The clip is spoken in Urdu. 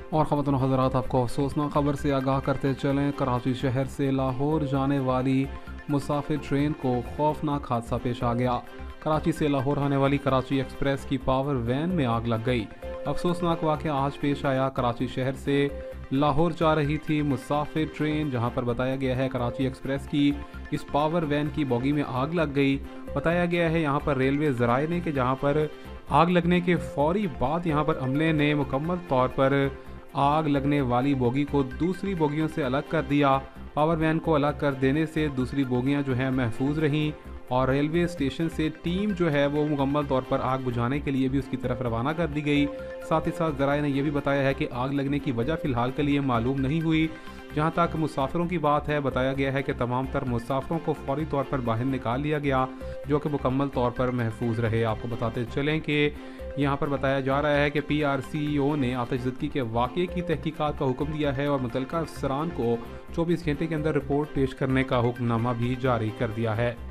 اور خواتین و حضرات، آپ کو افسوسناک خبر سے آگاہ کرتے چلیں، کراچی شہر سے لاہور جانے والی مسافر ٹرین کو خوفناک حادثہ پیش آ گیا۔ کراچی سے لاہور آنے والی کراچی ایکسپریس کی پاور وین میں آگ لگ گئی۔ افسوسناک واقعہ آج پیش آیا۔ کراچی شہر سے لاہور جا رہی تھی مسافر ٹرین، جہاں پر بتایا گیا ہے کراچی ایکسپریس کی اس پاور وین کی بوگی میں آگ لگ گئی۔ بتایا گیا ہے یہاں پر ریلوے ذرائع نے کہ جہاں پر آگ لگنے کے فوری بعد یہاں پر عملے نے مکمل طور پر آگ لگنے والی بوگی کو دوسری بوگیوں سے الگ کر دیا۔ پاور وین کو الگ کر دینے سے دوسری بوگیاں جو ہیں محفوظ رہیں، اور ریلوے اسٹیشن سے ٹیم جو ہے وہ مکمل طور پر آگ بجھانے کے لیے بھی اس کی طرف روانہ کر دی گئی۔ ساتھ ہی ساتھ ذرائع نے یہ بھی بتایا ہے کہ آگ لگنے کی وجہ فی الحال کے لیے معلوم نہیں ہوئی۔ جہاں تک مسافروں کی بات ہے، بتایا گیا ہے کہ تمام تر مسافروں کو فوری طور پر باہر نکال لیا گیا، جو کہ مکمل طور پر محفوظ رہے۔ آپ کو بتاتے چلیں کہ یہاں پر بتایا جا رہا ہے کہ پی آر سی او نے آتش زدگی کے واقعے کی تحقیقات کا حکم دیا ہے اور متعلقہ افسران کو 24 گھنٹے کے اندر رپورٹ پیش کرنے کا حکم نامہ بھی جاری کر دیا ہے۔